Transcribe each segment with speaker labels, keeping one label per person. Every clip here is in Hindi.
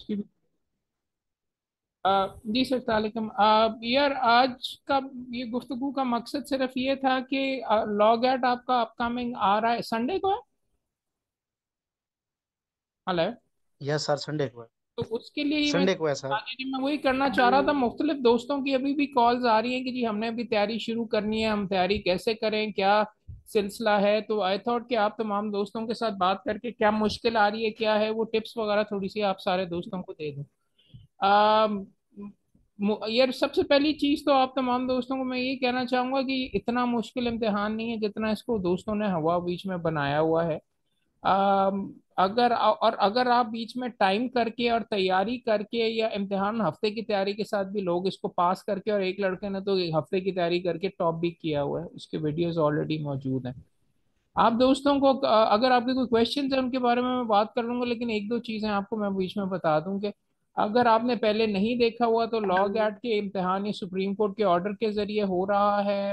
Speaker 1: उसकी भी। जी सर सलामकुम। यार आज का ये गुफ्तगू का मकसद सिर्फ ये था कि लॉग एट आपका अपकमिंग आ रहा है, संडे को है। हेलो।
Speaker 2: यस सर, संडे को है।
Speaker 1: तो उसके लिए ही मैं,
Speaker 2: संडे को है सर।
Speaker 1: हाँ जी, मैं वही करना चाह रहा था। मुख्तलिफ दोस्तों की अभी भी कॉल्स आ रही हैं कि जी हमने अभी तैयारी शुरू करनी है, हम तैयारी कैसे करें, क्या सिलसिला है। तो आई थॉट कि आप तमाम दोस्तों के साथ बात करके क्या मुश्किल आ रही है, क्या है वो टिप्स वगैरह थोड़ी सी आप सारे दोस्तों को दे दूं। यार सबसे पहली चीज तो आप तमाम दोस्तों को मैं ये कहना चाहूंगा कि इतना मुश्किल इम्तिहान नहीं है जितना इसको दोस्तों ने हवा बीच में बनाया हुआ है। अगर आप बीच में टाइम करके और तैयारी करके, या इम्तिहान हफ्ते की तैयारी के साथ भी लोग इसको पास करके, और एक लड़के ने तो एक हफ्ते की तैयारी करके टॉप भी किया हुआ है, उसके वीडियोस ऑलरेडी मौजूद हैं। आप दोस्तों को अगर आपके कोई क्वेश्चन है उनके बारे में मैं बात कर लूंगा, लेकिन एक दो चीजें आपको मैं बीच में बता दूं कि अगर आपने पहले नहीं देखा हुआ तो लॉ गैट के इम्तिहान ये सुप्रीम कोर्ट के ऑर्डर के जरिए हो रहा है।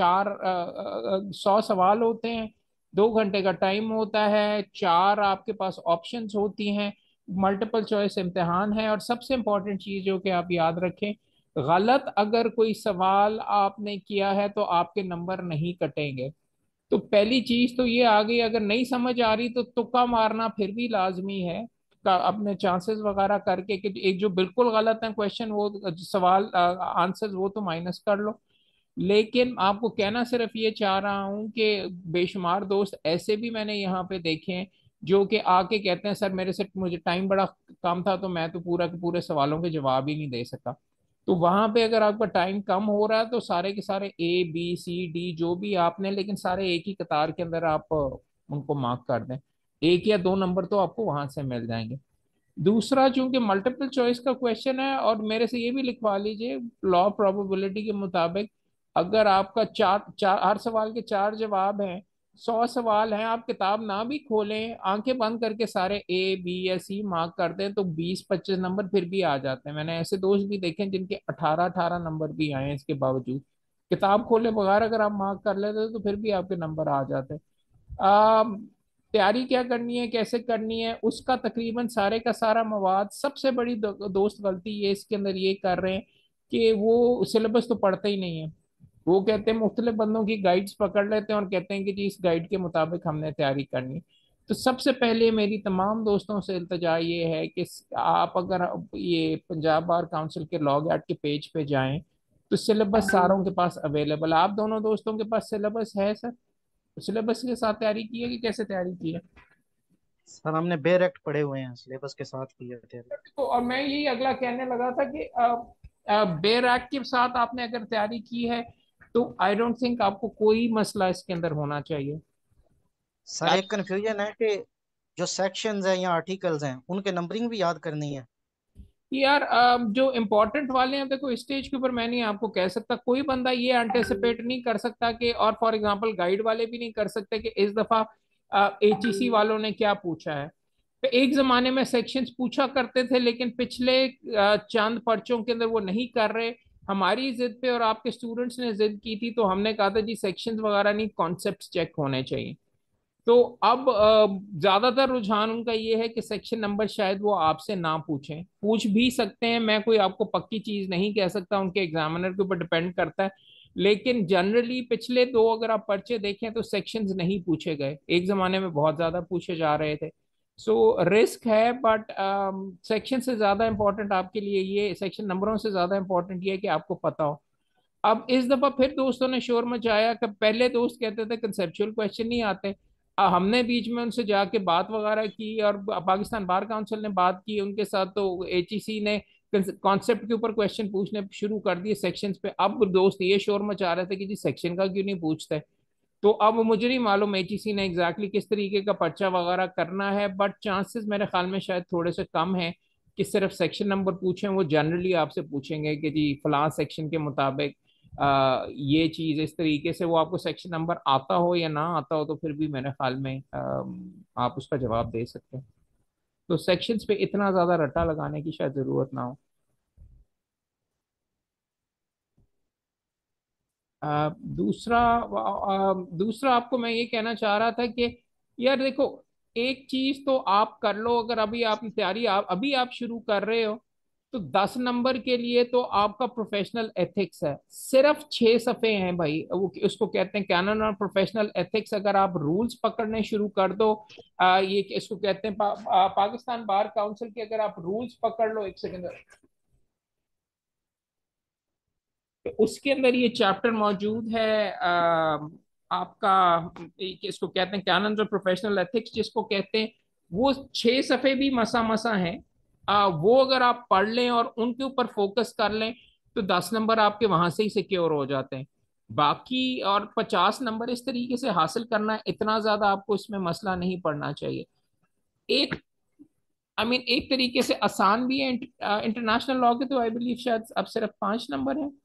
Speaker 1: 100 सवाल होते हैं, 2 घंटे का टाइम होता है, चार आपके पास ऑप्शंस होती हैं, मल्टीपल चॉइस इम्तिहान है। और सबसे इम्पोर्टेंट चीज जो कि आप याद रखें, गलत अगर कोई सवाल आपने किया है तो आपके नंबर नहीं कटेंगे। तो पहली चीज तो ये आ गई, अगर नहीं समझ आ रही तो तुक्का मारना फिर भी लाजमी है, अपने चांसेस वगैरह करके कि एक जो बिल्कुल गलत है क्वेश्चन, वो सवाल आंसर वो तो माइनस कर लो। लेकिन आपको कहना सिर्फ ये चाह रहा हूँ कि बेशुमार दोस्त ऐसे भी मैंने यहाँ पे देखे हैं जो कि आके कहते हैं सर मेरे से मुझे टाइम बड़ा कम था तो मैं तो पूरा के पूरे सवालों के जवाब ही नहीं दे सका। तो वहां पे अगर आपका टाइम कम हो रहा है तो सारे के सारे ए बी सी डी जो भी आपने, लेकिन सारे एक ही कतार के अंदर आप उनको मार्क कर दें। एक या दो नंबर तो आपको वहां से मिल जाएंगे। दूसरा, चूंकि मल्टीपल चॉइस का क्वेश्चन है, और मेरे से ये भी लिखवा लीजिए, लॉ प्रोबेबिलिटी के मुताबिक अगर आपका चार चार हर सवाल के चार जवाब हैं, 100 सवाल हैं, आप किताब ना भी खोलें, आंखें बंद करके सारे ए बी या सी मार्क कर दें तो 20-25 नंबर फिर भी आ जाते हैं। मैंने ऐसे दोस्त भी देखे हैं जिनके 18-18 नंबर भी आए हैं, इसके बावजूद किताब खोले बगैर अगर आप मार्क कर लेते हो तो फिर भी आपके नंबर आ जाते हैं। तैयारी क्या करनी है, कैसे करनी है, उसका तकरीबन सारे का सारा मवाद। सबसे बड़ी दोस्त गलती ये इसके अंदर ये कर रहे हैं कि वो सिलेबस तो पढ़ते ही नहीं है। वो कहते हैं मुख्तलिफ बंदों की गाइड्स पकड़ लेते हैं और कहते हैं कि जी इस गाइड के मुताबिक हमने तैयारी करनी है। तो सबसे पहले मेरी तमाम दोस्तों से इल्तजा ये है कि आप अगर ये पंजाब बार काउंसिल के लॉग आउट के पेज पे जाएं तो सिलेबस सारों के पास अवेलेबल है। आप दोनों दोस्तों के पास सिलेबस है सर? सिलेबस के साथ तैयारी की है कि कैसे तैयारी की है?
Speaker 2: सर हमने बेर एक्ट पढ़े हुए हैं, सिलेबस के साथ की है तैयारी।
Speaker 1: तो और मैं यही अगला कहने लगा था कि बेरैक के साथ आपने अगर तैयारी की है तो आई डोंट थिंक आपको कोई मसला इसके अंदर होना चाहिए।
Speaker 2: सर एक कंफ्यूजन है कि जो सेक्शंस हैं या आर्टिकल्स हैं उनके नंबरिंग भी याद करनी है।
Speaker 1: यार जो इम्पोर्टेंट वाले हैं, देखो स्टेज के ऊपर मैं नहीं आपको कह सकता, कोई बंदा ये एंटिसिपेट नहीं कर सकता कि, और फॉर एग्जांपल गाइड वाले भी नहीं कर सकते कि इस दफा एचईसी वालों ने क्या पूछा है। तो एक जमाने में सेक्शंस पूछा करते थे, लेकिन पिछले चंद पर्चों के अंदर वो नहीं कर रहे। हमारी जिद पे और आपके स्टूडेंट्स ने जिद की थी तो हमने कहा था जी सेक्शंस वगैरह नहीं, कॉन्सेप्ट्स चेक होने चाहिए। तो अब ज्यादातर रुझान उनका ये है कि सेक्शन नंबर शायद वो आपसे ना पूछें, पूछ भी सकते हैं, मैं कोई आपको पक्की चीज नहीं कह सकता, उनके एग्जामिनर के ऊपर डिपेंड करता है। लेकिन जनरली पिछले दो अगर आप पर्चे देखें तो सेक्शंस नहीं पूछे गए, एक जमाने में बहुत ज्यादा पूछे जा रहे थे। सो रिस्क है, बट सेक्शन से ज्यादा इंपॉर्टेंट आपके लिए ये, सेक्शन नंबरों से ज्यादा इंपॉर्टेंट ये है कि आपको पता हो। अब इस दफा फिर दोस्तों ने शोर मचाया कि पहले दोस्त कहते थे कंसेप्चुअल क्वेश्चन नहीं आते। हमने बीच में उनसे जाके बात वगैरह की और पाकिस्तान बार काउंसिल ने बात की उनके साथ, तो एचईसी ने कॉन्सेप्ट के ऊपर क्वेश्चन पूछने शुरू कर दिए सेक्शंस पे। अब दोस्त ये शोर मचा रहे थे कि जी सेक्शन का क्यों नहीं पूछते। तो अब मुझे नहीं मालूम एचईसी ने एग्जैक्टली किस तरीके का पर्चा वगैरह करना है, बट चांसेस मेरे ख्याल में शायद थोड़े से कम है कि सिर्फ सेक्शन नंबर पूछें। वो जनरली आपसे पूछेंगे कि जी फलां सेक्शन के मुताबिक ये चीज इस तरीके से, वो आपको सेक्शन नंबर आता हो या ना आता हो तो फिर भी मेरे ख्याल में आप उसका जवाब दे सकते हैं। तो सेक्शंस पे इतना ज्यादा रट्टा लगाने की शायद जरूरत ना हो। दूसरा, दूसरा आपको मैं ये कहना चाह रहा था कि यार देखो, एक चीज तो आप कर लो, अगर अभी आप तैयारी आप अभी आप शुरू कर रहे हो, तो 10 नंबर के लिए तो आपका प्रोफेशनल एथिक्स है, सिर्फ 6 सफ़े हैं भाई, वो उसको कहते हैं कैनन और प्रोफेशनल एथिक्स। अगर आप रूल्स पकड़ने शुरू कर दो, ये इसको कहते हैं पाकिस्तान बार काउंसिल के, अगर आप रूल्स पकड़ लो, एक सेकंड, तो उसके अंदर ये चैप्टर मौजूद है, आपका इसको कहते हैं कैनन ऑफ प्रोफेशनल एथिक्स जिसको कहते हैं, वो 6 सफ़े भी मसा मसा हैं। वो अगर आप पढ़ लें और उनके ऊपर फोकस कर लें, तो 10 नंबर आपके वहां से ही सिक्योर हो जाते हैं। बाकी और 50 नंबर इस तरीके से हासिल करना, इतना ज्यादा आपको इसमें मसला नहीं पड़ना चाहिए। एक एक तरीके से आसान भी है। इंटरनेशनल लॉ के तो आई बिलीव शायद अब सिर्फ 5 नंबर है,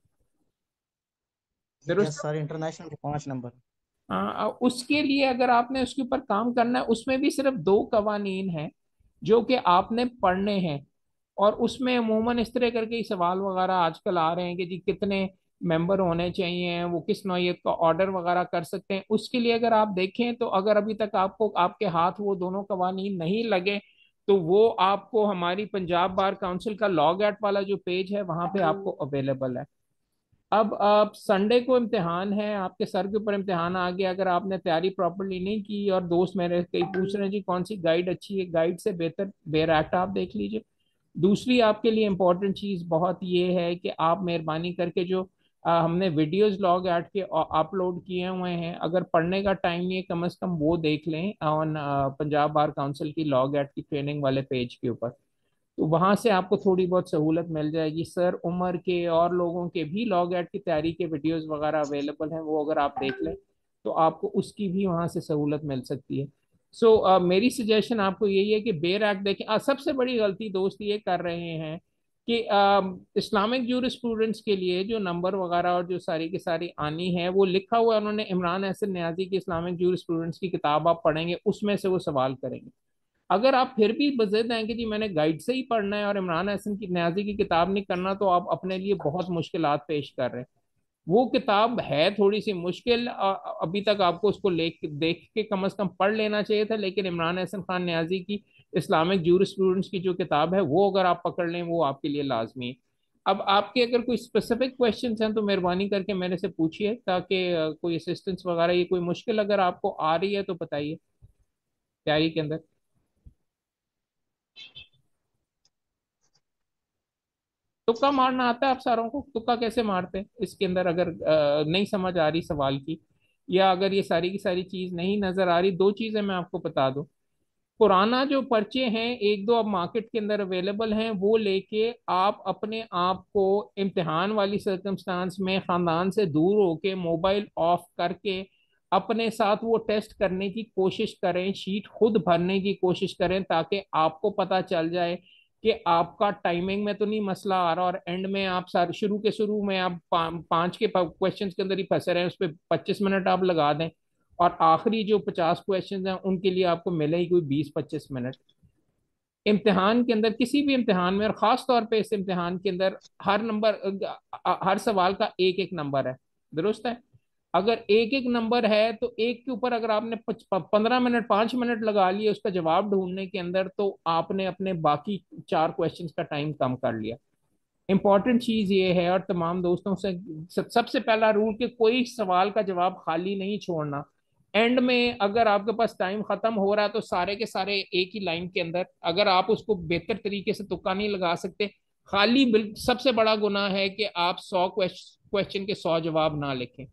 Speaker 2: यस
Speaker 1: दुरुस्त?
Speaker 2: सर, इंटरनेशनल के 5 नंबर।
Speaker 1: हाँ, उसके लिए अगर आपने उसके ऊपर काम करना है, उसमें भी सिर्फ 2 कवानीन हैं जो कि आपने पढ़ने हैं। और उसमें अमूमन इस तरह करके ही सवाल वगैरह आजकल आ रहे हैं कि जी कितने मेंबर होने चाहिए, वो किस नौइयत का ऑर्डर वगैरह कर सकते हैं। उसके लिए अगर आप देखें, तो अगर अभी तक आपको आपके हाथ वो दोनों कवानीन नहीं लगे, तो वो आपको हमारी पंजाब बार काउंसिल का लॉ गैट वाला जो पेज है वहां पे आपको अवेलेबल है। अब आप संडे को इम्तिहान है, आपके सर के ऊपर इम्तिहान आ गया, अगर आपने तैयारी प्रॉपरली नहीं की, और दोस्त मेरे कई पूछ रहे हैं जी कौन सी गाइड अच्छी है, गाइड से बेहतर बेर एक्ट आप देख लीजिए। दूसरी आपके लिए इम्पोर्टेंट चीज़ बहुत ये है कि आप मेहरबानी करके जो हमने वीडियोस लॉग ऐड के अपलोड किए हुए हैं, अगर पढ़ने का टाइम नहीं है, कम से कम वो देख लें ऑन पंजाब बार काउंसिल की लॉग ऐड की ट्रेनिंग वाले पेज के ऊपर। तो वहां से आपको थोड़ी बहुत सहूलत मिल जाएगी। सर उमर के और लोगों के भी लॉग एड की तैयारी के वीडियोस वगैरह अवेलेबल हैं, वो अगर आप देख लें तो आपको उसकी भी वहां से सहूलत मिल सकती है। मेरी सजेशन आपको यही है कि बेर एक्ट देखें। सबसे बड़ी गलती दोस्त ये कर रहे हैं कि इस्लामिक जूरिस्प्रूडेंस के लिए जो नंबर वगैरह और जो सारी की सारी आनी है, वो लिखा हुआ है उन्होंने, इमरान एहसन न्याजी की इस्लामिक जूरिस्प्रूडेंस की किताब आप पढ़ेंगे, उसमें से वो सवाल करेंगे। अगर आप फिर भी बज़िद हैं कि जी मैंने गाइड से ही पढ़ना है और इमरान हसन की न्याजी की किताब नहीं करना, तो आप अपने लिए बहुत मुश्किलात पेश कर रहे हैं। वो किताब है थोड़ी सी मुश्किल, अभी तक आपको उसको देख के कम से कम पढ़ लेना चाहिए था, लेकिन इमरान हसन खान न्याजी की इस्लामिक जूरिस्प्रूडेंस की जो किताब है, वो अगर आप पकड़ लें, वो आपके लिए लाजमी है। अब आपके अगर कोई स्पेसिफिक क्वेश्चंस हैं तो मेहरबानी करके मेरे से पूछिए, ताकि कोई असिस्टेंस वगैरह, ये कोई मुश्किल अगर आपको आ रही है तो बताइए तैयारी के अंदर। तुक्का मारना आता है आप सारों को? तुक्का कैसे मारते हैं इसके अंदर, अगर नहीं समझ आ रही सवाल की, या अगर ये सारी की सारी चीज नहीं नजर आ रही, दो चीजें मैं आपको बता दूं। पुराना जो पर्चे हैं, एक दो अब मार्केट के अंदर अवेलेबल हैं, वो लेके आप अपने आप को इम्तिहान वाली सर्कमस्टांस में खानदान से दूर होके मोबाइल ऑफ करके अपने साथ वो टेस्ट करने की कोशिश करें, शीट खुद भरने की कोशिश करें, ताकि आपको पता चल जाए कि आपका टाइमिंग में तो नहीं मसला आ रहा, और एंड में आप सारे शुरू में आप 5 के क्वेश्चन के अंदर ही फंसे रहे हैं, उस पर 25 मिनट आप लगा दें, और आखिरी जो 50 क्वेश्चन हैं उनके लिए आपको मिले ही कोई 20-25 मिनट। इम्तिहान के अंदर, किसी भी इम्तिहान में, और खास तौर पे इस इम्तिहान के अंदर, हर नंबर, हर सवाल का एक एक नंबर है, दुरुस्त है? अगर एक एक नंबर है, तो एक के ऊपर अगर आपने 15 मिनट 5 मिनट लगा लिए उसका जवाब ढूंढने के अंदर, तो आपने अपने बाकी 4 क्वेश्चंस का टाइम कम कर लिया। इंपॉर्टेंट चीज ये है, और तमाम दोस्तों से सबसे पहला रूल, कि कोई सवाल का जवाब खाली नहीं छोड़ना। एंड में अगर आपके पास टाइम खत्म हो रहा है, तो सारे के सारे एक ही लाइन के अंदर, अगर आप उसको बेहतर तरीके से तुक्का नहीं लगा सकते, खाली सबसे बड़ा गुनाह है कि आप 100 क्वेश्चन के 100 जवाब ना लिखें।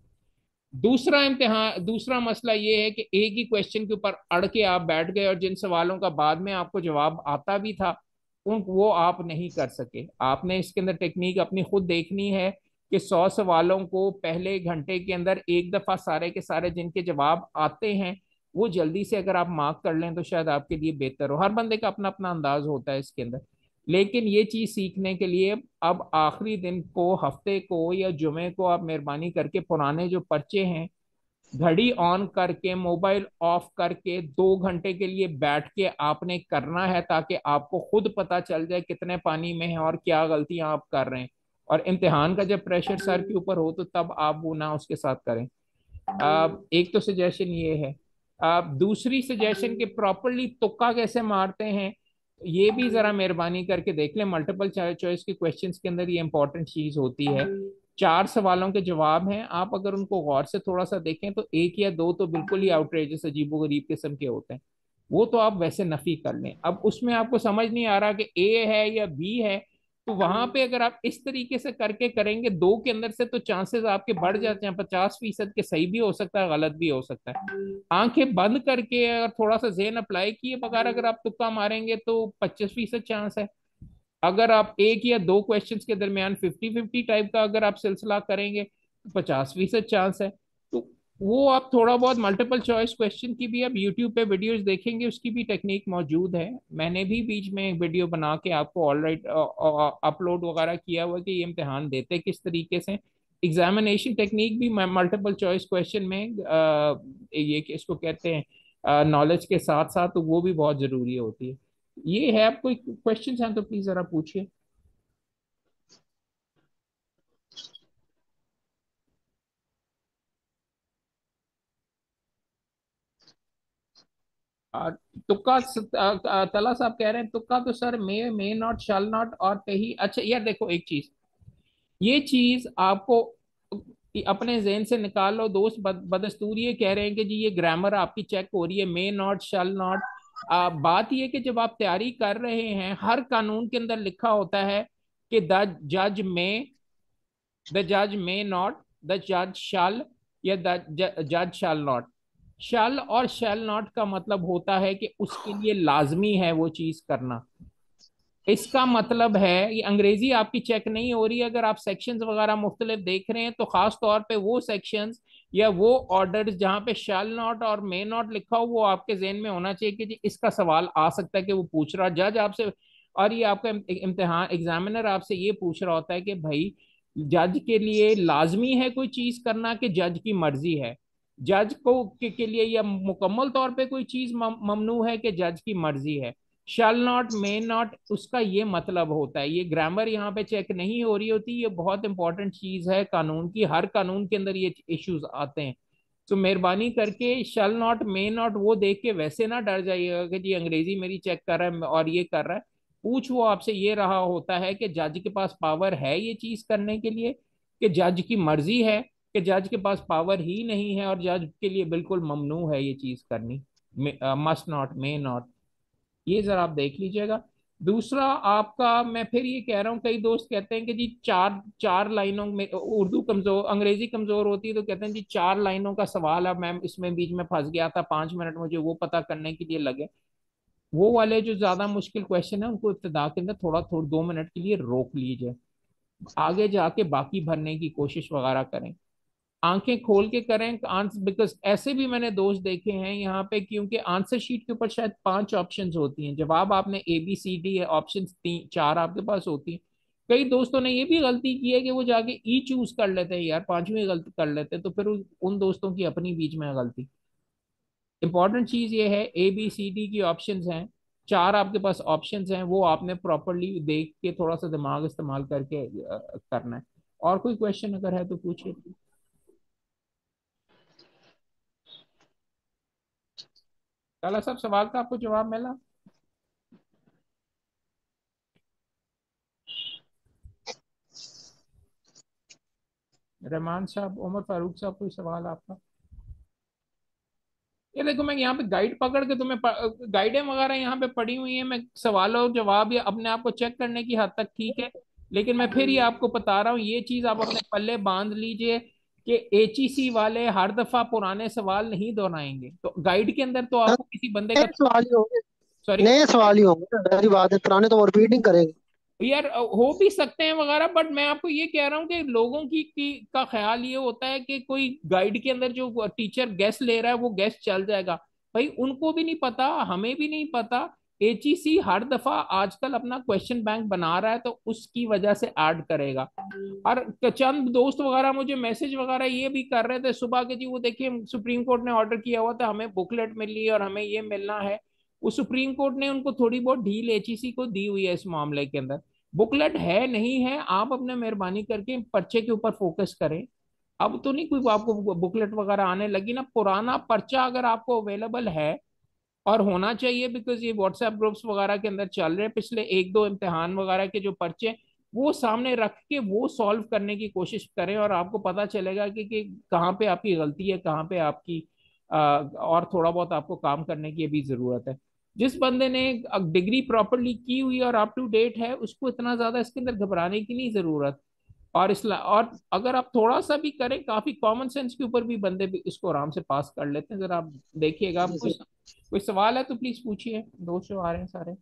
Speaker 1: दूसरा मसला ये है कि एक ही क्वेश्चन के ऊपर अड़ के आप बैठ गए, और जिन सवालों का बाद में आपको जवाब आता भी था, उन वो आप नहीं कर सके। आपने इसके अंदर टेक्निक अपनी खुद देखनी है कि 100 सवालों को पहले घंटे के अंदर एक दफा सारे के सारे जिनके जवाब आते हैं, वो जल्दी से अगर आप मार्क कर लें, तो शायद आपके लिए बेहतर हो। हर बंदे का अपना अपना अंदाज होता है इसके अंदर, लेकिन ये चीज सीखने के लिए अब आखिरी दिन को, हफ्ते को या जुमे को, आप मेहरबानी करके पुराने जो पर्चे हैं, घड़ी ऑन करके मोबाइल ऑफ करके 2 घंटे के लिए बैठ के आपने करना है, ताकि आपको खुद पता चल जाए कितने पानी में है और क्या गलतियां आप कर रहे हैं। और इम्तिहान का जब प्रेशर सर के ऊपर हो, तो तब आप वो ना उसके साथ करें। एक तो सजेशन ये है। आप दूसरी सजेशन के प्रॉपरली तुक्का कैसे मारते हैं, ये भी जरा मेहरबानी करके देख लें। मल्टीपल चॉइस के क्वेश्चंस के अंदर ये इंपॉर्टेंट चीज होती है। 4 सवालों के जवाब हैं, आप अगर उनको गौर से थोड़ा सा देखें तो एक या दो तो बिल्कुल ही आउटरेजस अजीबोगरीब किस्म के होते हैं, वो तो आप वैसे नफी कर लें। अब उसमें आपको समझ नहीं आ रहा कि ए है या बी है, तो वहां पे अगर आप इस तरीके से करके करेंगे दो के अंदर से, तो चांसेस आपके बढ़ जाते हैं 50% के। सही भी हो सकता है, गलत भी हो सकता है। आंखें बंद करके अगर थोड़ा सा जेन अप्लाई किए बगैर अगर आप तुक्का मारेंगे तो 25% चांस है। अगर आप एक या दो क्वेश्चंस के दरमियान 50-50 टाइप का अगर आप सिलसिला करेंगे तो 50% चांस है। तो वो आप थोड़ा बहुत मल्टीपल चॉइस क्वेश्चन की भी आप यूट्यूब पे वीडियोस देखेंगे, उसकी भी टेक्निक मौजूद है। मैंने भी बीच में एक वीडियो बना के आपको ऑलराइट अपलोड वगैरह किया हुआ है कि ये इम्तिहान देते किस तरीके से। एग्जामिनेशन टेक्निक भी मल्टीपल चॉइस क्वेश्चन में ये इसको कहते हैं नॉलेज के साथ साथ, तो वो भी बहुत जरूरी होती है। ये है। आप कोई क्वेश्चन हैं तो प्लीज जरा पूछिए। आ, तुक्का तला साहब कह रहे हैं तुक्का तो sir may not shall not और कहीं। अच्छा यार देखो एक चीज, ये चीज आपको अपने जहन से निकाल लो। दोस्त बदस्तूर ये कह रहे हैं कि जी ये ग्रामर आपकी चेक हो रही है, मे नॉट शैल नॉट। बात ये कि जब आप तैयारी कर रहे हैं, हर कानून के अंदर लिखा होता है कि द जज मे नॉट, द जज शाल, या द जज शाल नॉट। शाल और शैल नॉट का मतलब होता है कि उसके लिए लाजमी है वो चीज करना। इसका मतलब है ये अंग्रेजी आपकी चेक नहीं हो रही है। अगर आप सेक्शंस वगैरह मुख्तलिफ देख रहे हैं तो खास तौर पे वो सेक्शंस या वो ऑर्डर्स जहां पे शैल नॉट और मे नॉट लिखा हो, वो आपके जहन में होना चाहिए कि जी इसका सवाल आ सकता है कि वो पूछ रहा जज आपसे। और ये आपका इम्तिहान एग्जामिनर आपसे ये पूछ रहा होता है कि भाई जज के लिए लाजमी है कोई चीज करना कि जज की मर्जी है। जज को के लिए या मुकम्मल तौर पे कोई चीज ममनू है कि जज की मर्जी है। शैल नॉट मे नॉट उसका ये मतलब होता है। ये ग्रामर यहाँ पे चेक नहीं हो रही होती, ये बहुत इंपॉर्टेंट चीज है कानून की। हर कानून के अंदर ये इश्यूज आते हैं। तो मेहरबानी करके शैल नॉट मे नॉट वो देख के वैसे ना डर जाइएगा कि जी अंग्रेजी मेरी चेक कर रहा है और ये कर रहा है। पूछ वो आपसे ये रहा होता है कि जज के पास पावर है ये चीज करने के लिए, कि जज की मर्जी है, कि जज के पास पावर ही नहीं है और जज के लिए बिल्कुल ममनू है ये चीज करनी। मस्ट नॉट, मे नॉट, ये जरा आप देख लीजिएगा। दूसरा आपका मैं फिर ये कह रहा हूँ, कई दोस्त कहते हैं कि जी चार चार लाइनों में उर्दू कमजोर, अंग्रेजी कमजोर होती है, तो कहते हैं जी 4 लाइनों का सवाल है, मैम इसमें बीच में फंस गया था, 5 मिनट मुझे वो पता करने के लिए लगे। वो वाले जो ज्यादा मुश्किल क्वेश्चन है उनको इब्तिदा के अंदर थोड़ा थोड़ा 2 मिनट के लिए रोक लीजिए, आगे जाके बाकी भरने की कोशिश वगैरह करें। आंखें खोल के करें आंसर, बिकॉज ऐसे भी मैंने दोस्त देखे हैं यहाँ पे, क्योंकि आंसर शीट के ऊपर शायद 5 ऑप्शंस होती हैं, जवाब आपने ABCD है, ऑप्शन 3 4 आपके पास होती हैं। कई दोस्तों ने ये भी गलती की है कि वो जाके ई चूज कर लेते हैं, यार पांचवी गलती कर लेते हैं, तो फिर उन दोस्तों की अपनी बीच में है गलती। इंपॉर्टेंट चीज ये है ABCD की ऑप्शंस हैं, 4 आपके पास ऑप्शंस हैं, वो आपने प्रॉपरली देख के थोड़ा सा दिमाग इस्तेमाल करके करना है। और कोई क्वेश्चन अगर है तो पूछिए। काला साहब सवाल का आपको जवाब मिला? रहमान साहब, उमर फारूक साहब, कोई सवाल आपका? ये देखो मैं यहाँ पे गाइड पकड़ के तुम्हें गाइडें वगैरह यहाँ पे पड़ी हुई हैं, मैं सवालों जवाब या अपने आप को चेक करने की हद तक ठीक है। लेकिन मैं फिर ये आपको बता रहा हूँ, ये चीज आप अपने पल्ले बांध लीजिए कि HEC वाले हर दफा पुराने सवाल नहीं दोहराएंगे। तो गाइड के अंदर तो आपको किसी बंदे
Speaker 2: नए
Speaker 1: का,
Speaker 2: सवाल ही होंगे।
Speaker 1: सॉरी
Speaker 2: नए सवाल ही होंगे ना, जाहिर बात है, पुराने तो वो रिपीट नहीं करेंगे।
Speaker 1: यार हो भी सकते हैं वगैरह, बट मैं आपको ये कह रहा हूँ कि लोगों का ख्याल ये होता है कि कोई गाइड के अंदर जो टीचर गेस्ट ले रहा है वो गेस्ट चल जाएगा। भाई उनको भी नहीं पता, हमें भी नहीं पता। HEC हर दफा आजकल अपना क्वेश्चन बैंक बना रहा है, तो उसकी वजह से ऐड करेगा। और चंद दोस्त वगैरह मुझे मैसेज वगैरह ये भी कर रहे थे सुबह के, जी वो देखिए सुप्रीम कोर्ट ने ऑर्डर किया हुआ था, हमें बुकलेट मिली और हमें ये मिलना है। वो सुप्रीम कोर्ट ने उनको थोड़ी बहुत ढील HEC को दी हुई है इस मामले के अंदर। बुकलेट है नहीं है, आप अपने मेहरबानी करके पर्चे के ऊपर फोकस करें। अब तो नहीं कोई आपको बुकलेट वगैरह आने लगी ना, पुराना पर्चा अगर आपको अवेलेबल है, और होना चाहिए, बिकॉज ये व्हाट्सएप ग्रुप्स वगैरह के अंदर चल रहे हैं पिछले एक दो इम्तिहान वगैरह के जो पर्चे, वो सामने रख के वो सॉल्व करने की कोशिश करें, और आपको पता चलेगा कि कहाँ पे आपकी गलती है, कहाँ पे आपकी और थोड़ा बहुत आपको काम करने की भी जरूरत है। जिस बंदे ने डिग्री प्रॉपरली की हुई और अप टू डेट है, उसको इतना ज्यादा इसके अंदर घबराने की नहीं जरूरत। और अगर आप थोड़ा सा भी करें, काफी कॉमन सेंस के ऊपर भी बंदे भी इसको आराम से पास कर लेते हैं। जरा आप देखिएगा, आप
Speaker 2: जी
Speaker 1: कोई
Speaker 2: सर।
Speaker 1: कोई सवाल है तो प्लीज पूछिए, दोस्त जो आ रहे हैं सारे।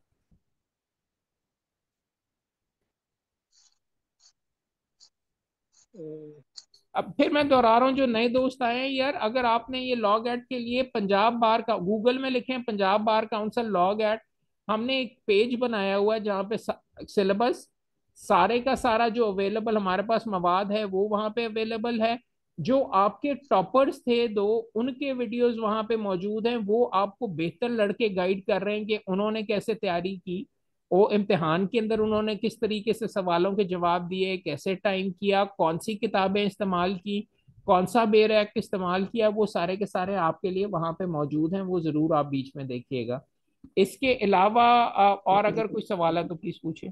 Speaker 2: हम्म,
Speaker 1: अब फिर मैं दोहरा रहा हूँ, जो नए दोस्त आए हैं यार, अगर आपने ये लॉग एड के लिए पंजाब बार का गूगल में लिखें, Punjab bar council law GAT, हमने एक पेज बनाया हुआ है जहाँ पे सिलेबस सारे का सारा जो अवेलेबल हमारे पास मवाद है वो वहाँ पे अवेलेबल है। जो आपके टॉपर्स थे दो, उनके वीडियोस वहाँ पे मौजूद हैं, वो आपको बेहतर लड़के गाइड कर रहे हैं कि उन्होंने कैसे तैयारी की, वो इम्तिहान के अंदर उन्होंने किस तरीके से सवालों के जवाब दिए, कैसे टाइम किया, कौन सी किताबें इस्तेमाल की, कौन सा बेरैक इस्तेमाल किया, वो सारे के सारे आपके लिए वहां पे मौजूद हैं, वो जरूर आप बीच में देखिएगा। इसके अलावा और अगर कोई सवाल है तो प्लीज पूछिए।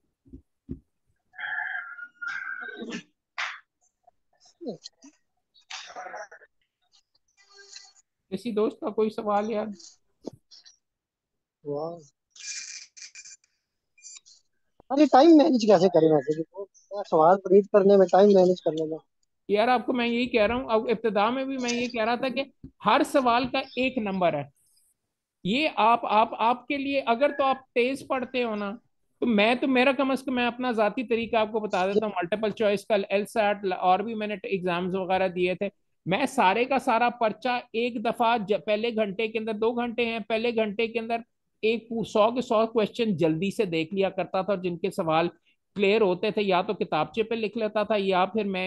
Speaker 1: किसी दोस्त का कोई सवाल यार?
Speaker 2: वाह। अरे टाइम मैनेज कैसे करें वैसे भी तो, क्या सवाल रीड करने में, टाइम मैनेज करने में।
Speaker 1: यार आपको मैं यही कह रहा हूँ, अब इब्तिदा में भी मैं ये कह रहा था कि हर सवाल का एक नंबर है। ये आप आपके लिए, अगर तो आप तेज पढ़ते हो ना, तो मैं तो मेरा कम से कम मैं अपना जाती तरीका आपको बता देता हूँ। मल्टीपल चॉइस का एलसैट और भी मैंने एग्जाम्स वगैरह दिए थे। मैं सारे का सारा पर्चा एक दफा पहले घंटे के अंदर, 2 घंटे हैं, पहले घंटे के अंदर एक 100 के 100 क्वेश्चन जल्दी से देख लिया करता था, और जिनके सवाल क्लियर होते थे या तो किताबचे पे लिख लेता था, या फिर मैं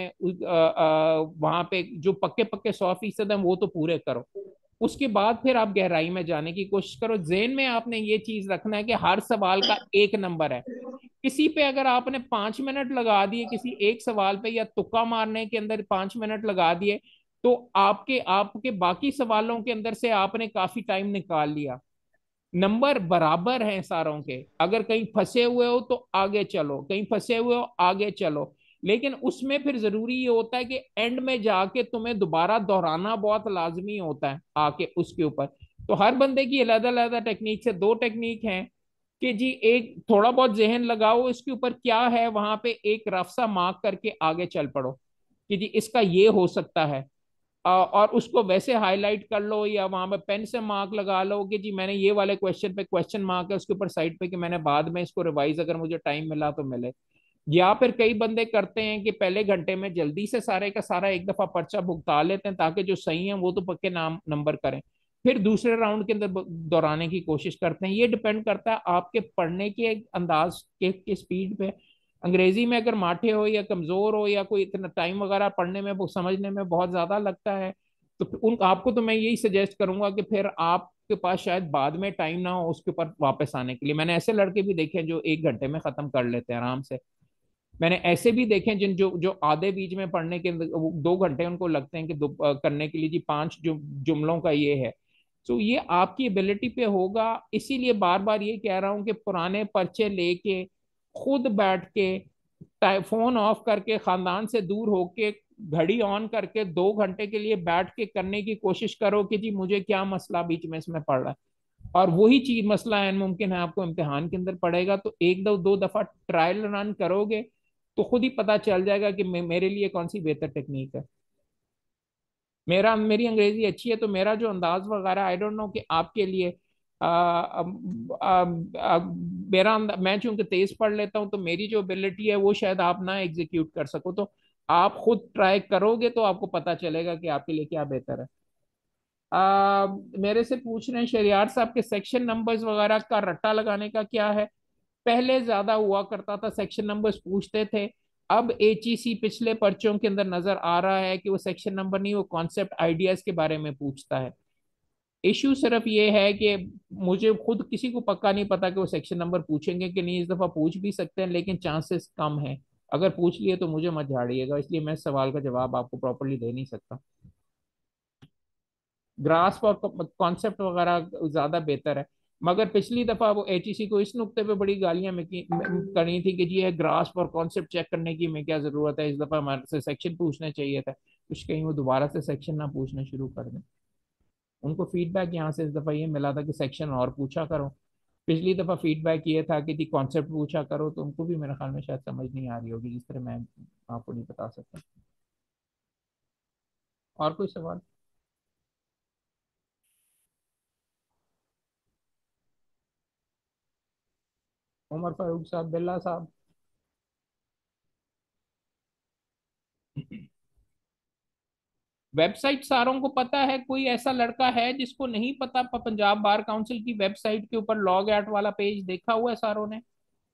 Speaker 1: वहां पे जो पक्के पक्के 100% है वो तो पूरे करो। उसके बाद फिर आप गहराई में जाने की कोशिश करो। जेन में आपने ये चीज रखना है कि हर सवाल का एक नंबर है। किसी पे अगर आपने 5 मिनट लगा दिए किसी एक सवाल पे, या तुक्का मारने के अंदर 5 मिनट लगा दिए, तो आपके आपके बाकी सवालों के अंदर से आपने काफी टाइम निकाल लिया। नंबर बराबर हैं सारों के, अगर कहीं फंसे हुए हो तो आगे चलो, कहीं फंसे हुए हो आगे चलो। लेकिन उसमें फिर जरूरी ये होता है कि एंड में जाके तुम्हें दोबारा दोहराना बहुत लाजमी होता है आके उसके ऊपर। तो हर बंदे की अलग अलग टेक्निक से, दो टेक्निक हैं कि जी एक थोड़ा बहुत जहन लगाओ इसके ऊपर क्या है, वहां पे एक रफ सा मार्क करके आगे चल पड़ो कि जी इसका ये हो सकता है। और उसको वैसे हाईलाइट कर लो, या वहां पे पेन से मार्क लगा लो कि जी मैंने ये वाले क्वेश्चन पे क्वेश्चन मार्क है उसके ऊपर साइड पे, कि मैंने बाद में इसको रिवाइज अगर मुझे टाइम मिला तो मिले। या फिर कई बंदे करते हैं कि पहले घंटे में जल्दी से सारे का सारा एक दफा पर्चा भुगता लेते हैं, ताकि जो सही है वो तो पक्के नाम नंबर करें, फिर दूसरे राउंड के अंदर दोहराने की कोशिश करते हैं। ये डिपेंड करता है आपके पढ़ने के अंदाज के स्पीड पे। अंग्रेजी में अगर माठे हो या कमजोर हो, या कोई इतना टाइम वगैरह पढ़ने में वो समझने में बहुत ज्यादा लगता है, तो फिर उन आपको तो मैं यही सजेस्ट करूंगा कि फिर आपके पास शायद बाद में टाइम ना हो उसके ऊपर वापस आने के लिए। मैंने ऐसे लड़के भी देखे हैं जो 1 घंटे में खत्म कर लेते हैं आराम से। मैंने ऐसे भी देखे हैं जिन जो जो आधे बीच में पढ़ने के अंदर 2 घंटे उनको लगते हैं कि करने के लिए जी 5 जुमलों का ये है। तो ये आपकी एबिलिटी पे होगा। इसीलिए बार बार ये कह रहा हूँ कि पुराने पर्चे लेके खुद बैठ के फोन ऑफ करके खानदान से दूर होके घड़ी ऑन करके 2 घंटे के लिए बैठ के करने की कोशिश करो कि जी मुझे क्या मसला बीच में इसमें पड़ रहा है। और वही चीज मसला है मुमकिन है आपको इम्तिहान के अंदर पड़ेगा, तो एक दो दो दफा ट्रायल रन करोगे तो खुद ही पता चल जाएगा कि मेरे लिए कौन सी बेहतर टेक्निक है। मेरी अंग्रेजी अच्छी है, तो मेरा जो अंदाज वगैरह, आई डोंट नो कि आपके लिए आ, आ, आ, आ, मैं चूंकि तेज पढ़ लेता हूँ, तो मेरी जो एबिलिटी है वो शायद आप ना एग्जीक्यूट कर सको। तो आप खुद ट्राई करोगे तो आपको पता चलेगा कि आपके लिए क्या बेहतर है। मेरे से पूछ रहे हैं शरियार साहब के सेक्शन नंबर्स वगैरह का रट्टा लगाने का क्या है। पहले ज्यादा हुआ करता था, सेक्शन नंबर्स पूछते थे। अब एचईसी पिछले पर्चों के अंदर नजर आ रहा है कि वो सेक्शन नंबर नहीं, वो कॉन्सेप्ट आइडियाज के बारे में पूछता है। इश्यू सिर्फ ये है कि मुझे खुद किसी को पक्का नहीं पता कि वो सेक्शन नंबर पूछेंगे कि नहीं। इस दफा पूछ भी सकते हैं लेकिन चांसेस कम है। अगर पूछ लिए तो मुझे मत झाड़िएगा, इसलिए मैं इस सवाल का जवाब आपको प्रॉपरली दे नहीं सकता। ग्रास्प और कॉन्सेप्ट वगैरह ज्यादा बेहतर है। मगर पिछली दफा वो एचईसी को इस नुक्ते पे बड़ी गालियां में करनी थी कि जी ये ग्रास्प और कॉन्सेप्ट चेक करने की मैं क्या जरूरत है, इस दफा हमारे से सेक्शन पूछने चाहिए था, कुछ कहीं वो दोबारा से सेक्शन ना पूछना शुरू कर दें। उनको फीडबैक यहाँ से इस दफा ये मिला था कि सेक्शन और पूछा करो। पिछली दफा फीडबैक ये था कि जी कॉन्सेप्ट पूछा करो, तो उनको भी मेरे ख्याल में शायद समझ नहीं आ रही होगी, जिस तरह मैं आपको नहीं बता सकता। और कोई सवाल? उमर फारूक साहब, बिल्ला साहब। वेबसाइट सारों को पता है, कोई ऐसा लड़का है जिसको नहीं पता? पंजाब बार काउंसिल की वेबसाइट के ऊपर लॉग आउट वाला पेज देखा हुआ है सारों ने?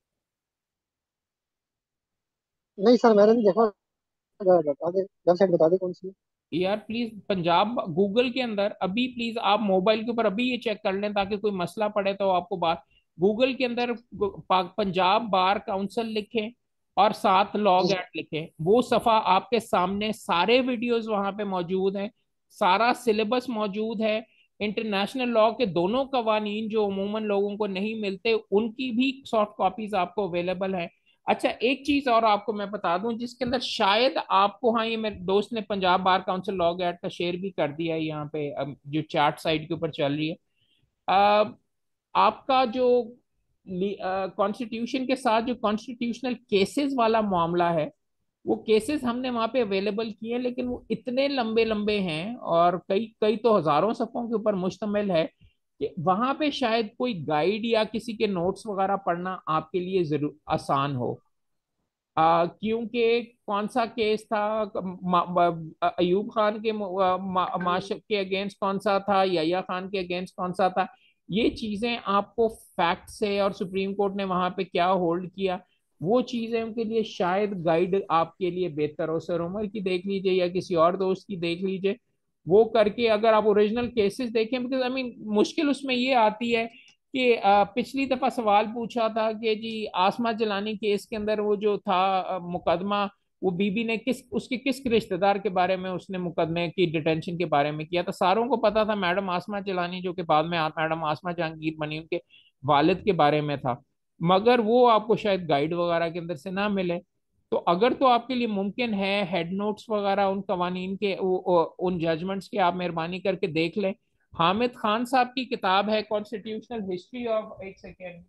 Speaker 3: नहीं सर, मैंने नहीं देखा। बता दे, वेबसाइट बता दे कौन सी है।
Speaker 1: यार प्लीज, पंजाब गूगल के अंदर अभी प्लीज आप मोबाइल के ऊपर अभी ये चेक कर लें, ताकि कोई मसला पड़े तो आपको बात। गूगल के अंदर पंजाब बार काउंसिल लिखें और साथ लॉग
Speaker 3: जी।
Speaker 1: एट लिखें, वो सफा आपके सामने, सारे वीडियोस वहां पे मौजूद हैं, सारा सिलेबस मौजूद है। इंटरनेशनल लॉ के दोनों कवानीन जो अमूमन लोगों को नहीं मिलते, उनकी भी सॉफ्ट कॉपीज आपको अवेलेबल है। अच्छा, एक चीज और आपको मैं बता दूं जिसके अंदर शायद आपको, हाँ ये मेरे दोस्त ने Punjab bar council law GAT का शेयर भी कर दिया है यहाँ पे, जो चार्ट साइट के ऊपर चल रही है। अ, आपका जो कॉन्स्टिट्यूशन के साथ जो कॉन्स्टिट्यूशनल केसेस वाला मामला है, वो केसेस हमने वहां पे अवेलेबल किए हैं, लेकिन वो इतने लंबे लंबे हैं और कई कई तो हजारों सफ़ों के ऊपर मुश्तमिल है कि वहां पे शायद कोई गाइड या किसी के नोट्स वगैरह पढ़ना आपके लिए जरूर आसान हो। क्योंकि कौन सा केस था, अयूब खान के माशर के अगेंस्ट कौन सा था, यहिया खान के अगेंस्ट कौन सा था, ये चीजें आपको फैक्ट से, और सुप्रीम कोर्ट ने वहां पे क्या होल्ड किया, वो चीजें उनके लिए शायद गाइड आपके लिए बेहतर हो। सर उमर की देख लीजिए या किसी और दोस्त की देख लीजिए, वो करके अगर आप ओरिजिनल केसेस देखें, बिकॉज आई मीन मुश्किल उसमें ये आती है कि पिछली दफा सवाल पूछा था कि जी आसमा जलानी केस के अंदर वो जो था मुकदमा, वो बीबी ने किस, उसके किस रिश्तेदार के बारे में उसने मुकदमे की डिटेंशन के बारे में किया था। सारों को पता था मैडम आसमा जलानी, जो कि बाद में मैडम आसमा जहांगीर बनी, उनके वालिद के बारे में था। मगर वो आपको शायद गाइड वगैरह के अंदर से ना मिले। तो अगर तो आपके लिए मुमकिन है, हेड नोट्स वगैरह उन कवानीन के, उन जजमेंट्स के आप मेहरबानी करके देख लें। हामिद खान साहब की किताब है कॉन्स्टिट्यूशनल हिस्ट्री ऑफ, एक second,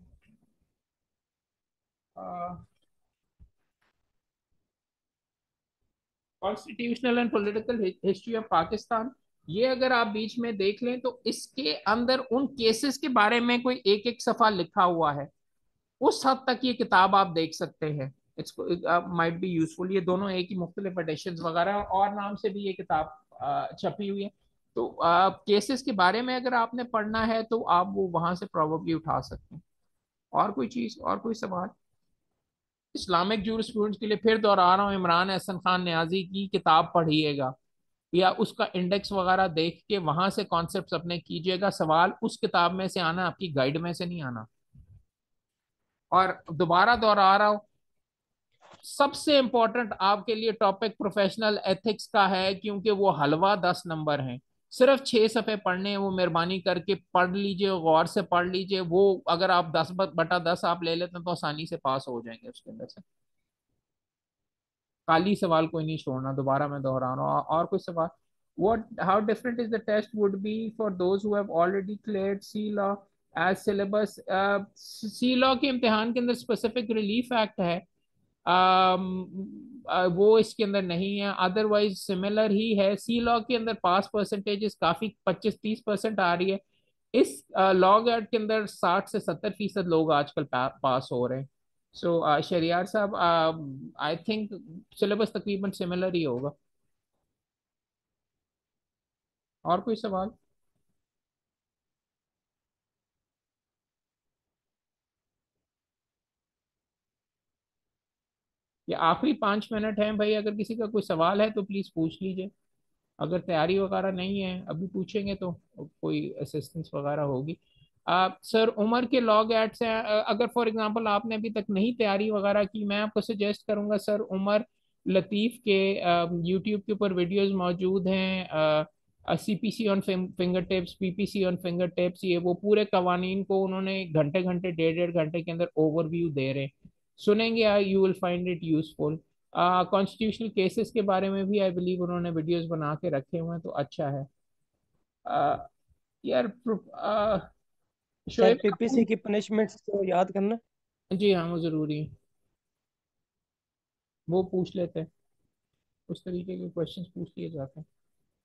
Speaker 1: constitutional and political history of Pakistan. ये अगर आप बीच में देख लें तो इसके अंदर उन केसेस के बारे में कोई एक एक सफा लिखा हुआ है। उस हद तक ये किताब आप देख सकते हैं, इट्स माइट बी यूजफुल। ये दोनों एक ही मुख्तलिफ एडिशंस वगैरह और नाम से भी ये किताब छपी हुई है। तो केसेस के बारे में अगर आपने पढ़ना है तो आप वो वहां से प्रॉब्लली उठा सकते हैं। और कोई चीज, और कोई सवाल? इस्लामिक जूरिस्प्रूडेंस के लिए फिर दोहरा रहा हूँ, इमरान एहसन खान न्याजी की किताब पढ़िएगा, या उसका इंडेक्स वगैरह देख के वहां से कॉन्सेप्ट्स अपने कीजिएगा। सवाल उस किताब में से आना, आपकी गाइड में से नहीं आना। और दोबारा दोहरा रहा हूँ, सबसे इंपॉर्टेंट आपके लिए टॉपिक प्रोफेशनल एथिक्स का है, क्योंकि वो हलवा 10 नंबर हैं। सिर्फ 6 सफ़े पढ़ने हैं, वो मेहरबानी करके पढ़ लीजिए, गौर से पढ़ लीजिए। वो अगर आप 10/10 आप ले लेते हैं तो आसानी से पास हो जाएंगे उसके अंदर से। खाली सवाल कोई नहीं छोड़ना, दोबारा मैं दोहरा रहा हूँ। और कोई सवाल? what how different is the test would be for those who have already cleared C law as syllabus? C law के इम्तिहान के अंदर स्पेसिफिक रिलीफ एक्ट है, वो इसके अंदर नहीं है, अदरवाइज सिमिलर ही है। सी लॉ के अंदर पास परसेंटेजेस काफी 25-30% आ रही है। इस लॉ गार्ड के अंदर 60 से 70% लोग आजकल पास हो रहे हैं। So Shahryar sahab, I think syllabus तकरीबन सिमिलर ही होगा। और कोई सवाल? ये आखिरी 5 मिनट हैं भाई, अगर किसी का कोई सवाल है तो प्लीज पूछ लीजिए। अगर तैयारी वगैरह नहीं है, अभी पूछेंगे तो कोई असिस्टेंस वगैरह होगी। सर उमर के लॉग एड्स हैं, अगर फॉर एग्जांपल आपने अभी तक नहीं तैयारी वगैरह की, मैं आपको सजेस्ट करूंगा सर उमर लतीफ़ के यूट्यूब के ऊपर वीडियोस मौजूद हैं। CPC on fingertips, PPC on fingertips, ये वो पूरे कवानीन को उन्होंने घंटे घंटे, डेढ़ डेढ़ घंटे के अंदर ओवरव्यू दे रहे हैं। सुनेंगे, you will find it useful. Constitutional cases के बारे में भी आई बिलीव उन्होंने वीडियोस बना के रखे हुए हैं, तो अच्छा है। यार
Speaker 4: सर
Speaker 1: शोएब
Speaker 4: पीपीसी की पनिशमेंट्स को याद करना।
Speaker 1: जी हाँ, वो जरूरी है, वो पूछ लेते हैं, उस तरीके के क्वेश्चंस पूछ लिए जाते हैं।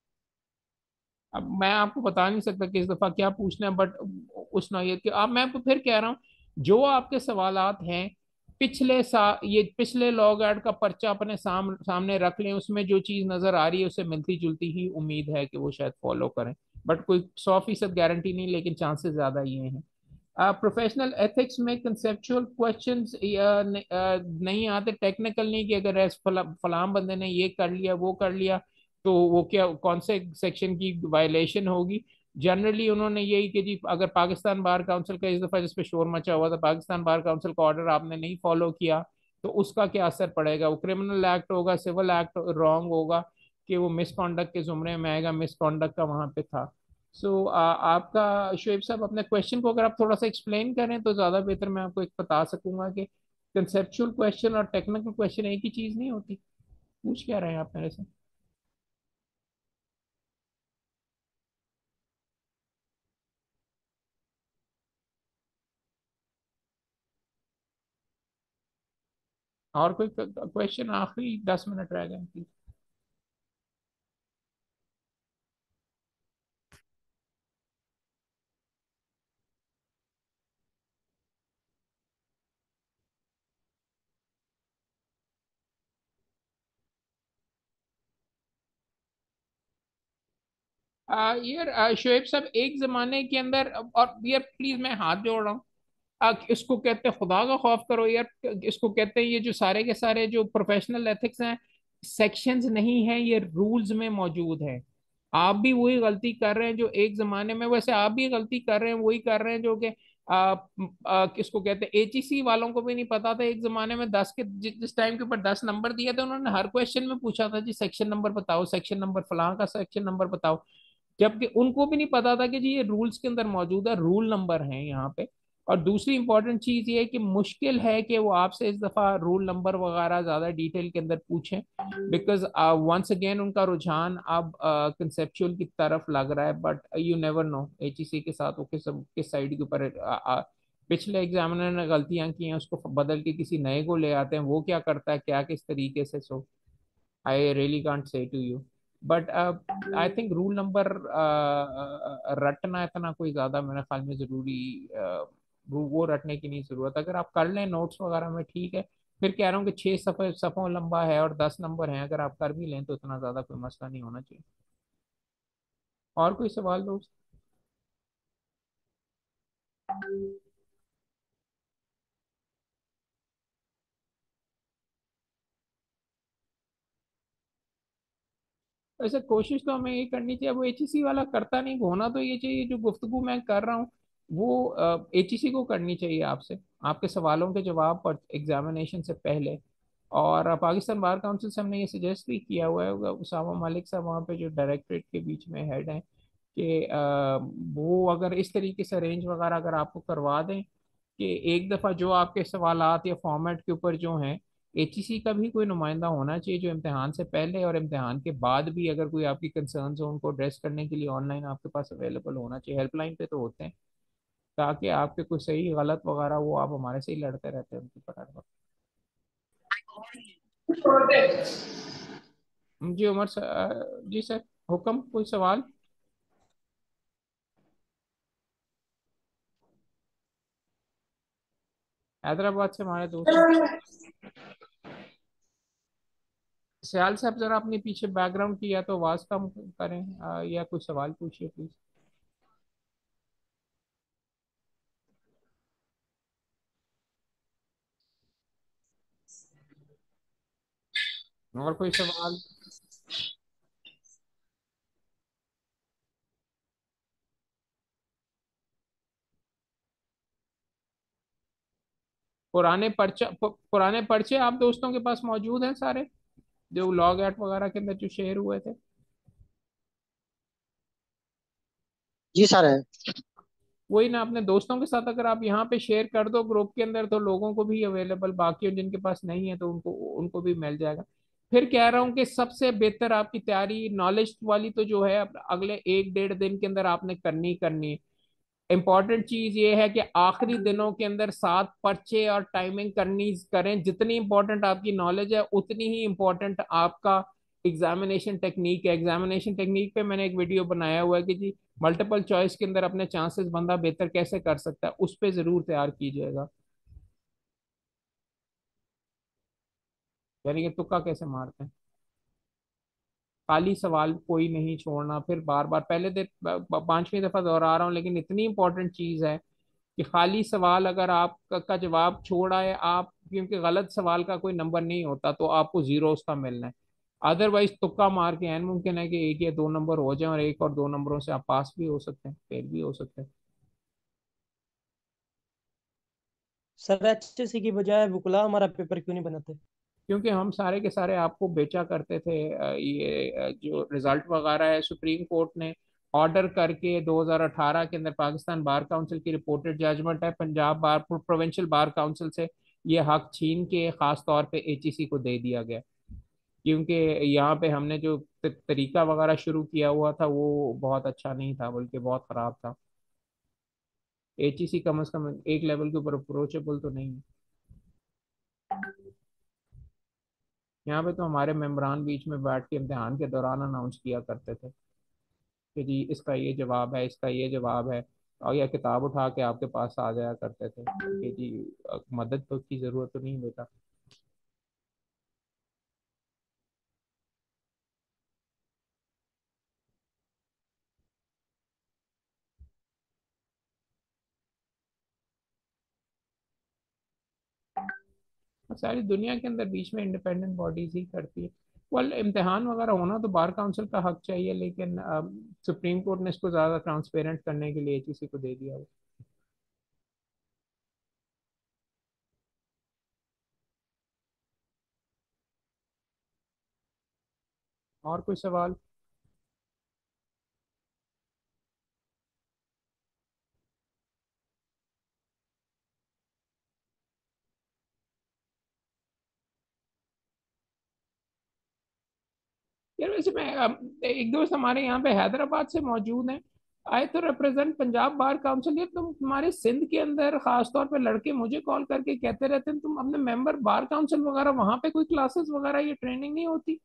Speaker 1: अब मैं आपको बता नहीं सकता कि इस दफा क्या पूछना है, बट उस नौयत के, अब मैं आपको फिर कह रहा हूँ, जो आपके सवालात हैं पिछले ये पिछले लॉग एड का पर्चा अपने सामने रख लें, उसमें जो चीज नजर आ रही है उससे मिलती जुलती ही उम्मीद है कि वो शायद फॉलो करें। बट कोई 100% गारंटी नहीं, लेकिन चांसेस ज्यादा ये हैं। प्रोफेशनल एथिक्स में कंसेप्चुअल क्वेश्चंस नहीं आते, टेक्निकल नहीं, कि अगर फलाम बंदे ने ये कर लिया वो कर लिया तो वो क्या, कौन से सेक्शन की वायलेशन होगी। जनरली उन्होंने यही कि जी अगर पाकिस्तान बार काउंसिल का इस दफा जिस पे शोर मचा हुआ था, पाकिस्तान बार काउंसिल का ऑर्डर आपने नहीं फॉलो किया तो उसका क्या असर पड़ेगा, वो क्रिमिनल एक्ट होगा, सिविल एक्ट रॉन्ग होगा, कि वो मिसकॉन्डक्ट के जुमरे में आएगा, मिसकॉन्डक्ट का वहां पे था। सो आपका शुएब साहब अपने क्वेश्चन को अगर आप थोड़ा सा एक्सप्लेन करें तो ज़्यादा बेहतर, मैं आपको एक बता सकूंगा कि कंसेप्चुअल क्वेश्चन और टेक्निकल क्वेश्चन एक ही चीज़ नहीं होती। पूछ क्या रहे हैं आप मेरे से? और कोई क्वेश्चन? आखिरी 10 मिनट रह गए प्लीज। यार शुएब साहब, एक जमाने के अंदर, और यार प्लीज मैं हाथ जोड़ रहा हूँ, इसको कहते हैं खुदा का खौफ करो यार, इसको कहते हैं ये जो सारे के सारे जो प्रोफेशनल एथिक्स हैं, सेक्शंस नहीं है, ये रूल्स में मौजूद है। आप भी वही गलती कर रहे हैं जो एक जमाने में, वैसे आप भी गलती कर रहे हैं, वही कर रहे हैं जो कि किसको कहते हैं, एचईसी वालों को भी नहीं पता था एक जमाने में, 10 के जिस टाइम के ऊपर 10 नंबर दिए थे, उन्होंने हर क्वेश्चन में पूछा था जी सेक्शन नंबर बताओ, सेक्शन नंबर, फलां का सेक्शन नंबर बताओ। जबकि उनको भी नहीं पता था कि जी ये रूल्स के अंदर मौजूदा रूल नंबर हैं यहाँ पे। और दूसरी इंपॉर्टेंट चीज ये है कि मुश्किल है कि वो आपसे इस दफा रूल नंबर वगैरह ज्यादा डिटेल के अंदर पूछें, बिकॉज वंस अगेन उनका रुझान अब कंसेप्चुअल की तरफ लग रहा है। But you never know HEC के साथ वो किस साइड के ऊपर पिछले एग्जामिनर ने गलतियां की हैं, उसको बदल के किसी नए को ले आते हैं, वो क्या करता है क्या किस तरीके से। So I really can't say to you, but I think rule number रटना इतना कोई ज्यादा मेरे ख्याल में जरूरी, वो रटने की नहीं जरूरत। अगर आप कर लें नोट्स वगैरह में ठीक है, फिर कह रहा हूँ कि 6 सफ़ों लंबा है और 10 नंबर हैं, अगर आप कर भी लें तो इतना ज्यादा कोई मसला नहीं होना चाहिए। और कोई सवाल दोस्त? वैसे कोशिश तो हमें ये करनी चाहिए, वो एचईसी वाला करता नहीं, होना तो ये चाहिए, जो गुफ्तगू मैं कर रहा हूँ वो एचईसी को करनी चाहिए आपसे, आपके सवालों के जवाब पर एग्जामिनेशन से पहले। और पाकिस्तान बार काउंसिल से हमने ये सजेस्ट भी किया हुआ है, उसामा मलिक साहब वहाँ पे जो डायरेक्टरेट के बीच में हेड हैं, कि वो अगर इस तरीके से अरेंज वगैरह अगर आपको करवा दें कि एक दफ़ा जो आपके सवालात या फॉर्मेट के ऊपर जो हैं, एचईसी का भी कोई नुमाइंदा होना चाहिए जो इम्तिहान से पहले और इम्तिहान के बाद भी अगर कोई आपकी कंसर्न्स हो उनको एड्रेस करने के लिए ऑनलाइन आपके पास अवेलेबल होना चाहिए। हेल्पलाइन पे तो होते हैं, ताकि आपके कोई सही गलत वगैरह वो आप हमारे से ही लड़ते रहते हैं उनके ऊपर हर वक्त। जी उमर सर, जी सर, हुक्म, कोई सवाल? हैदराबाद से हमारे दोस्त हैं। सयाल साहब जरा अपने पीछे बैकग्राउंड की या तो आवाज कम करें, या कोई सवाल पूछिए प्लीज। और कोई सवाल? पुराने पर्चे आप दोस्तों के पास मौजूद हैं सारे, जो लॉग एट वगैरह के अंदर जो शेयर हुए थे?
Speaker 3: जी सर है।
Speaker 1: वही ना, अपने दोस्तों के साथ अगर आप यहाँ पे शेयर कर दो ग्रुप के अंदर, तो लोगों को भी अवेलेबल, बाकी जिनके पास नहीं है तो उनको उनको भी मिल जाएगा। फिर कह रहा हूँ कि सबसे बेहतर आपकी तैयारी नॉलेज वाली तो जो है अगले 1 डेढ़ दिन के अंदर आपने करनी करनी है। इंपॉर्टेंट चीज ये है कि आखिरी दिनों के अंदर 7 पर्चे और टाइमिंग करनी करें। जितनी इंपॉर्टेंट आपकी नॉलेज है उतनी ही इंपॉर्टेंट आपका एग्जामिनेशन टेक्निक है। एग्जामिनेशन टेक्निक पे मैंने एक वीडियो बनाया हुआ है कि जी मल्टीपल चॉइस के अंदर अपने चांसेस बंदा बेहतर कैसे कर सकता है, उस पे जरूर तैयार कीजिएगा। यानी कि तुक्का कैसे मारते हैं, खाली सवाल कोई नहीं छोड़ना। फिर बार बार, पहले दिन 5वीं दफा दोहरा रहा हूँ, लेकिन इतनी इंपॉर्टेंट चीज है कि खाली सवाल अगर आप का जवाब छोड़ा है आप, क्योंकि गलत सवाल का कोई नंबर नहीं होता, तो आपको जीरो उसका मिलना है। अदरवाइज तुक्का मार के ऐन मुमकिन है कि 1 या 2 नंबर हो जाए, और 1 और 2 नंबरों से आप पास भी हो सकते हैं, फेल भी हो सकते हैं।
Speaker 4: सर HSC की बजाय वुकला हमारा पेपर क्यों नहीं बनाते?
Speaker 1: क्योंकि हम सारे के सारे आपको बेचा करते थे। ये जो रिजल्ट वगैरह है, सुप्रीम कोर्ट ने ऑर्डर करके 2018 के अंदर पाकिस्तान बार काउंसिल की रिपोर्टेड जजमेंट है, Punjab bar provincial bar council से ये हक छीन के खास तौर पे एचईसी को दे दिया गया। क्योंकि यहाँ पे हमने जो तरीका वगैरह शुरू किया हुआ था वो बहुत अच्छा नहीं था, बल्कि बहुत खराब था। एचईसी कम से कम एक लेवल के ऊपर अप्रोचेबल तो नहीं है। यहाँ पे तो हमारे मेम्बरान बीच में बैठ के इम्तिहान के दौरान अनाउंस किया करते थे कि जी इसका ये जवाब है, इसका ये जवाब है, और या किताब उठा के आपके पास आ जाया करते थे कि जी मदद तो की जरूरत तो नहीं बेटा। और सारी दुनिया के अंदर बीच में इंडिपेंडेंट बॉडीज ही करती है। वल इम्तिहान वगैरह होना तो बार काउंसिल का हक चाहिए, लेकिन सुप्रीम कोर्ट ने इसको ज़्यादा ट्रांसपेरेंट करने के लिए एचईसी को दे दिया है। और कोई सवाल? यार वैसे मैं एक दोस्त हमारे यहाँ पे हैदराबाद से मौजूद हैं, आए तो रिप्रेजेंट पंजाब बार काउंसिल। ये तुम तुम्हारे सिंध के अंदर खास तौर पे लड़के मुझे कॉल करके कहते रहते हैं, तुम अपने मेंबर बार काउंसिल वगैरह वहां पे कोई क्लासेस वगैरह ये ट्रेनिंग नहीं होती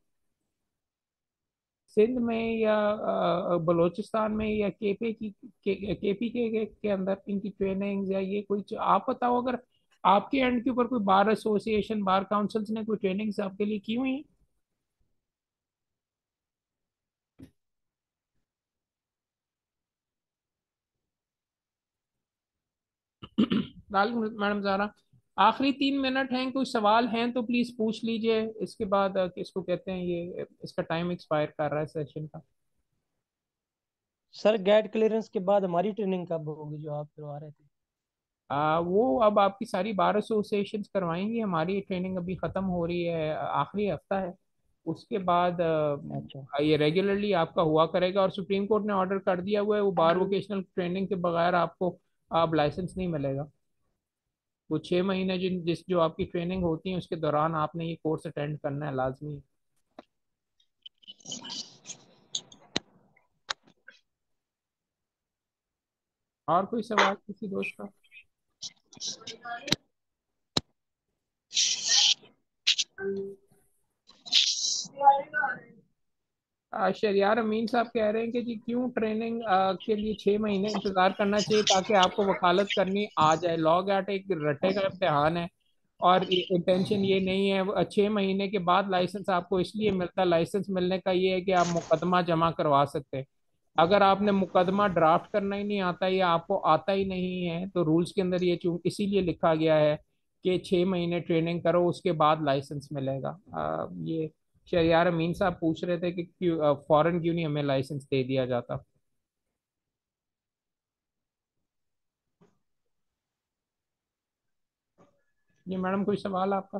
Speaker 1: सिंध में या बलूचिस्तान में या केपी के अंदर इनकी ट्रेनिंग, या ये कोई आप बताओ अगर आपके एंड के ऊपर कोई बार एसोसिएशन बार काउंसिल्स ने कोई ट्रेनिंग्स आपके लिए की हुई हैं? मैडम ज़ारा, आखिरी 3 मिनट हैं, कोई सवाल हैं तो प्लीज पूछ लीजिए। इसके बाद किसको कहते हैं, ये इसका टाइम एक्सपायर कर रहा है सेशन का।
Speaker 4: सर गेट क्लियरेंस के बाद हमारी ट्रेनिंग कब होगी जो आप करवा रहे थे?
Speaker 1: वो अब आपकी सारी बार एसोसिएशंस करवाएंगी, हमारी ट्रेनिंग अभी ख़त्म हो रही है, आखिरी हफ्ता है। उसके बाद
Speaker 4: अच्छा।
Speaker 1: ये रेगुलरली आपका हुआ करेगा, और सुप्रीम कोर्ट ने ऑर्डर कर दिया हुआ है वो बार वोकेशनल ट्रेनिंग के बगैर आपको अब लाइसेंस नहीं मिलेगा। वो 6 महीने जिस जो आपकी ट्रेनिंग होती है उसके दौरान आपने ये कोर्स अटेंड करना है, लाजमी है। और कोई सवाल किसी दोस्त का? शरियार अमीन साहब कह रहे हैं कि जी क्यों ट्रेनिंग के लिए 6 महीने इंतजार करना चाहिए ताकि आपको वकालत करनी आ जाए। लॉग एट एक रट्टे का इम्तिहान है, और इंटेंशन ये नहीं है। 6 महीने के बाद लाइसेंस आपको इसलिए मिलता, लाइसेंस मिलने का ये है कि आप मुकदमा जमा करवा सकते हैं। अगर आपने मुकदमा ड्राफ्ट करना ही नहीं आता या आपको आता ही नहीं है, तो रूल्स के अंदर ये चूं इसीलिए लिखा गया है कि 6 महीने ट्रेनिंग करो उसके बाद लाइसेंस मिलेगा। ये शहरियार अमीन साहब पूछ रहे थे कि क्यों फॉरेन क्यों नहीं हमें लाइसेंस दे दिया जाता। जी मैडम, कोई सवाल आपका?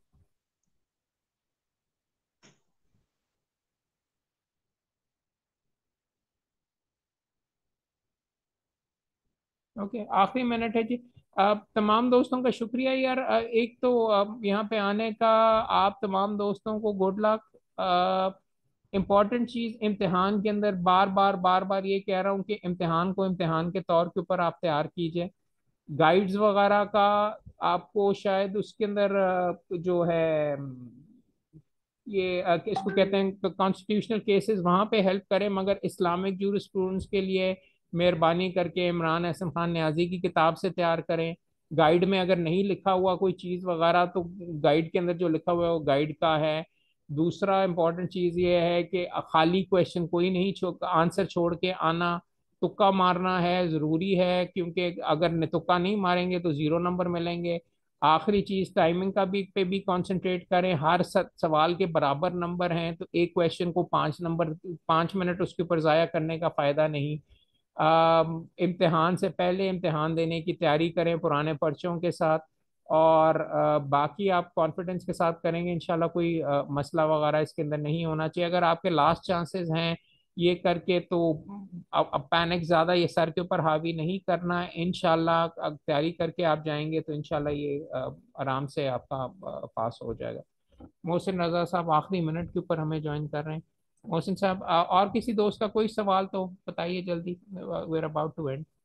Speaker 1: ओके, आखिरी मिनट है जी। तमाम दोस्तों का शुक्रिया यार। एक तो यहाँ पे आने का, आप तमाम दोस्तों को गुड लक। इम्पॉर्टेंट चीज, इम्तिहान के अंदर बार बार ये कह रहा हूँ कि इम्तिहान को इम्तिहान के तौर के ऊपर आप तैयार कीजिए। गाइड्स वगैरह का आपको शायद उसके अंदर जो है ये इसको कहते हैं कॉन्स्टिट्यूशनल केसेस, वहां पे हेल्प करें, मगर इस्लामिक जूरिस्प्रूडेंस के लिए मेहरबानी करके इमरान एहसन खान न्याजी की किताब से तैयार करें। गाइड में अगर नहीं लिखा हुआ कोई चीज़ वगैरह तो गाइड के अंदर जो लिखा हुआ है वो गाइड का है। दूसरा इंपॉर्टेंट चीज़ ये है कि खाली क्वेश्चन कोई नहीं आंसर छोड़ के आना। तुक्का मारना है, ज़रूरी है, क्योंकि अगर तुक्का नहीं मारेंगे तो ज़ीरो नंबर मिलेंगे। आखिरी चीज, टाइमिंग का भी पे भी कंसंट्रेट करें। हर सवाल के बराबर नंबर हैं, तो एक क्वेश्चन को 5 नंबर, 5 मिनट उसके ऊपर जाया करने का फायदा नहीं। इम्तिहान से पहले इम्तिहान देने की तैयारी करें पुराने पर्चों के साथ। और बाकी आप कॉन्फिडेंस के साथ करेंगे इंशाल्लाह, कोई मसला वगैरह इसके अंदर नहीं होना चाहिए। अगर आपके लास्ट चांसेस हैं ये करके, तो अब पैनिक ज़्यादा ये सर के ऊपर हावी नहीं करना है। इंशाल्लाह तैयारी करके आप जाएंगे तो इंशाल्लाह ये आराम से आपका पास हो जाएगा। मोहसिन रजा साहब आखिरी मिनट के ऊपर हमें ज्वाइन कर रहे हैं। मोहसिन साहब, और किसी दोस्त का कोई सवाल तो बताइए जल्दी, वेर अबाउट टू एंड।